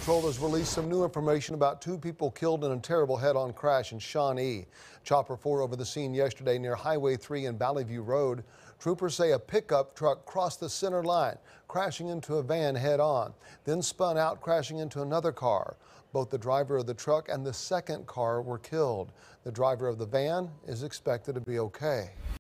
Patrol has released some new information about two people killed in a terrible head-on crash in Shawnee. Chopper 4 over the scene yesterday near Highway 3 and Valley View Road. Troopers say a pickup truck crossed the center line, crashing into a van head-on, then spun out, crashing into another car. Both the driver of the truck and the second car were killed. The driver of the van is expected to be okay.